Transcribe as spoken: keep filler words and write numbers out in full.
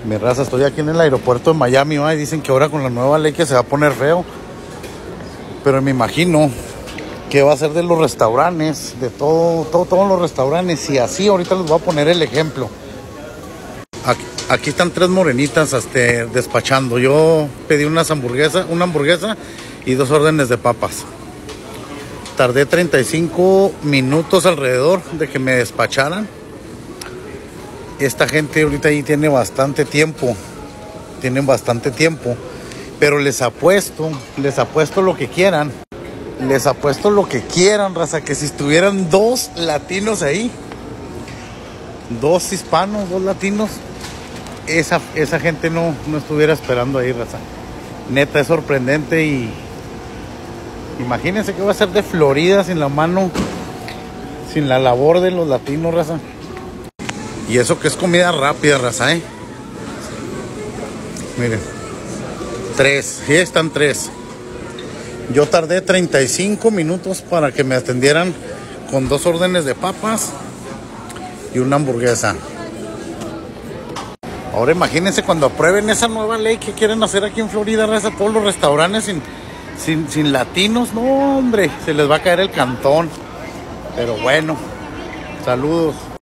Mi raza, estoy aquí en el aeropuerto de Miami, ¿va? Y dicen que ahora con la nueva ley que se va a poner feo. Pero me imagino que va a ser de los restaurantes, de todo, todo, todos los restaurantes. Y así ahorita les voy a poner el ejemplo. Aquí, aquí están tres morenitas este, despachando. Yo pedí unas hamburguesas, una hamburguesa y dos órdenes de papas. Tardé treinta y cinco minutos alrededor de que me despacharan. Esta gente ahorita ahí tiene bastante tiempo. Tienen bastante tiempo. Pero les apuesto, les apuesto lo que quieran. Les apuesto lo que quieran, raza. Que si estuvieran dos latinos ahí, dos hispanos, dos latinos, esa, esa gente no, no estuviera esperando ahí, raza. Neta, es sorprendente. Y imagínense que va a ser de Florida sin la mano, sin la labor de los latinos, raza. Y eso que es comida rápida, raza, ¿eh? Miren. Tres. Sí, están tres. Yo tardé treinta y cinco minutos para que me atendieran con dos órdenes de papas y una hamburguesa. Ahora imagínense cuando aprueben esa nueva ley que quieren hacer aquí en Florida, raza, todos los restaurantes sin, sin, sin latinos. No, hombre, se les va a caer el cantón. Pero bueno, saludos.